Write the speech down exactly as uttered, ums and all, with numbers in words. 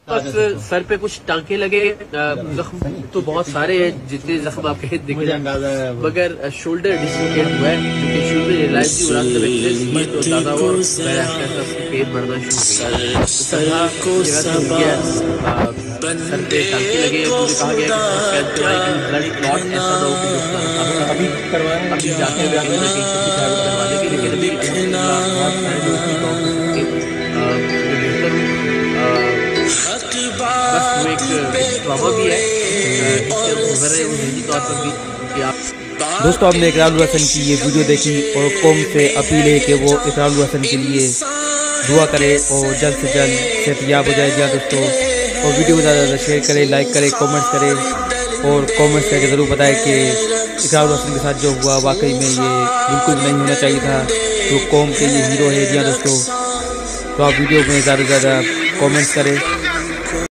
سر پہ کچھ ٹانکے لگے، زخم تو بہت سارے ہیں جتنے زخم آپ کہتے دیکھ رہے ہیں، مگر شولڈر ڈسلوکیٹ ہوا ہے جو کہ شروع میں ریلائز بھی ہوا تو تازہ ہوا اور میرا احساس اس کی پین بڑھنا شروع ہو گیا۔ اس طرح جگہ سے ہو گیا، سر پہ ٹانکے لگے، مجھے کہا گیا کہ بلڈ کلاٹ ایسا نہ ہو کہ جو ابھی کروانے ابھی جاتے ہوئے کہیں نہ کہیں سے کروا لیں گے، لیکن ابھی بہت سارے لوگ کی ڈاکٹر کے بہتر ہوں، بس وہ ایک ڈرامہ بھی ہے، گزر رہے ہیں ذہنی طور پر بھی کہ آپ دوستو آپ نے اقرار الحسن کی یہ ویڈیو دیکھی اور قوم سے اپیل ہے کہ وہ اقرار الحسن کے لیے دعا کرے اور جلد سے جلد صحت یاب ہو جائے۔ جی ہاں دوستو، اور ویڈیو کو زیادہ زیادہ شیئر کرے، لائک کرے، کومنٹ کرے اور کومنٹ کر کے ضرور بتائے کہ اقرار الحسن کے ساتھ جو ہوا واقعی میں یہ بالکل نہیں ہونا چاہیے تھا، تو قوم کے یہ ہیرو ہے۔ جی ہاں دوستو، تو آپ ویڈیو میں زیادہ سے زیادہ کومنٹس کریں۔